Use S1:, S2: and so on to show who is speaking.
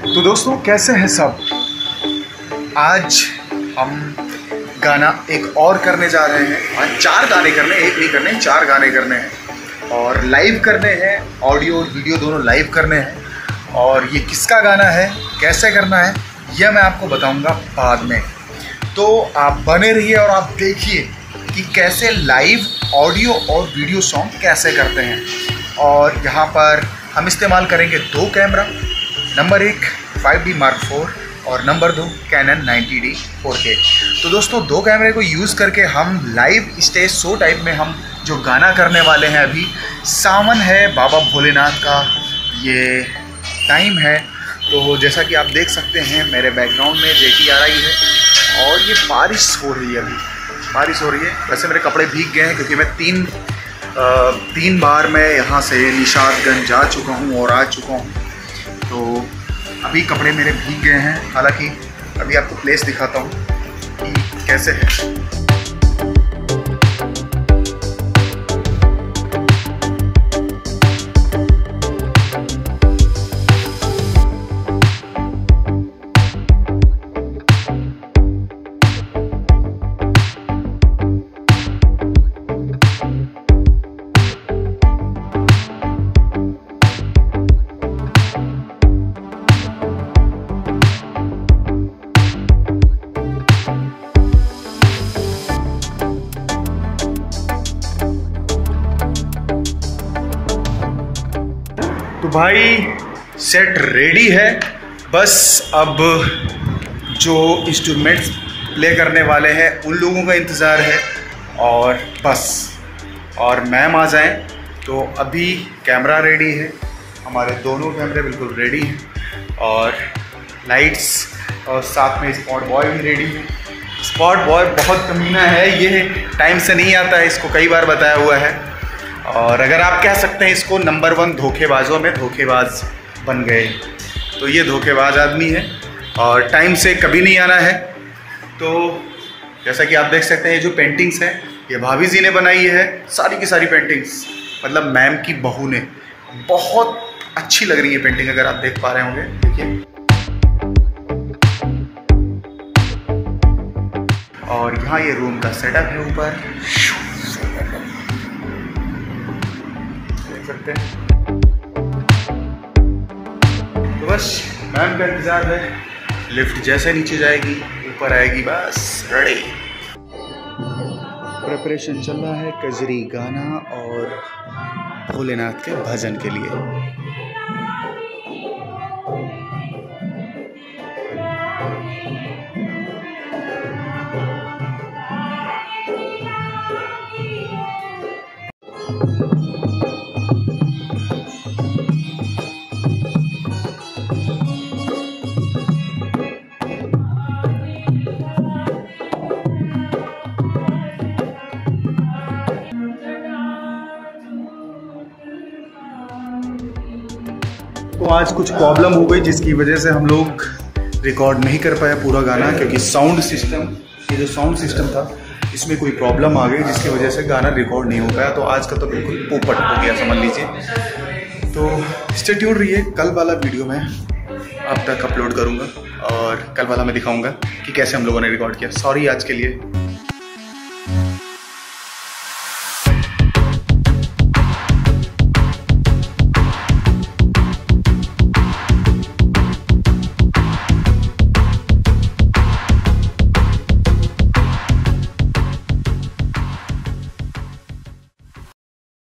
S1: तो दोस्तों कैसे हैं सब। आज हम गाना एक और करने जा रहे हैं। आज 4 गाने करने, एक नहीं करने, 4 गाने करने हैं और लाइव करने हैं। ऑडियो और वीडियो दोनों लाइव करने हैं। और ये किसका गाना है, कैसे करना है, यह मैं आपको बताऊंगा बाद में। तो आप बने रहिए और आप देखिए कि कैसे लाइव ऑडियो और वीडियो सॉन्ग कैसे करते हैं। और यहाँ पर हम इस्तेमाल करेंगे 2 camera, number 1 5D Mark IV और नंबर 2 Canon 90D 4K। तो दोस्तों 2 कैमरे को यूज़ करके हम लाइव स्टेज शो टाइप में हम जो गाना करने वाले हैं। अभी सावन है, बाबा भोलेनाथ का ये टाइम है। तो जैसा कि आप देख सकते हैं मेरे बैकग्राउंड में जेटी आ रही है और ये बारिश हो रही है। अभी बारिश हो रही है। वैसे मेरे कपड़े भीग गए हैं क्योंकि मैं तीन बार मैं यहाँ से निशादगंज जा चुका हूँ और आ चुका हूँ। तो अभी कपड़े मेरे भीग गए हैं। हालांकि अभी आपको प्लेस दिखाता हूँ कि कैसे है। तो भाई सेट रेडी है। बस अब जो इंस्ट्रूमेंट्स प्ले करने वाले हैं उन लोगों का इंतज़ार है और बस। और मैम आ जाएं। तो अभी कैमरा रेडी है, हमारे दोनों कैमरे बिल्कुल रेडी हैं और लाइट्स और साथ में स्पॉट बॉय भी रेडी है। स्पॉट बॉय बहुत कमीना है, ये टाइम से नहीं आता है, इसको कई बार बताया हुआ है। और अगर आप कह सकते हैं इसको नंबर 1 धोखेबाजों में धोखेबाज बन गए। तो ये धोखेबाज आदमी है और टाइम से कभी नहीं आना है। तो जैसा कि आप देख सकते हैं ये जो पेंटिंग्स हैं ये भाभी जी ने बनाई है, सारी की सारी पेंटिंग्स, मतलब मैम की बहू ने। बहुत अच्छी लग रही है पेंटिंग, अगर आप देख पा रहे होंगे। देखिए, और यहाँ ये रूम का सेटअप है ऊपर सकते हैं। तो बस मैम का इंतजार है। लिफ्ट जैसे नीचे जाएगी ऊपर आएगी, बस रेडी। प्रिपरेशन चल रहा है कजरी गाना और भोलेनाथ के भजन के लिए। तो आज कुछ प्रॉब्लम हो गई जिसकी वजह से हम लोग रिकॉर्ड नहीं कर पाया पूरा गाना, क्योंकि साउंड सिस्टम, ये जो साउंड सिस्टम था इसमें कोई प्रॉब्लम आ गई जिसकी वजह से गाना रिकॉर्ड नहीं हो पाया। तो आज का तो बिल्कुल पोपट हो गया समझ लीजिए। तो स्टे ट्यून्ड रहिए, कल वाला वीडियो मैं आप तक अपलोड करूँगा और कल वाला मैं दिखाऊँगा कि कैसे हम लोगों ने रिकॉर्ड किया। सॉरी आज के लिए।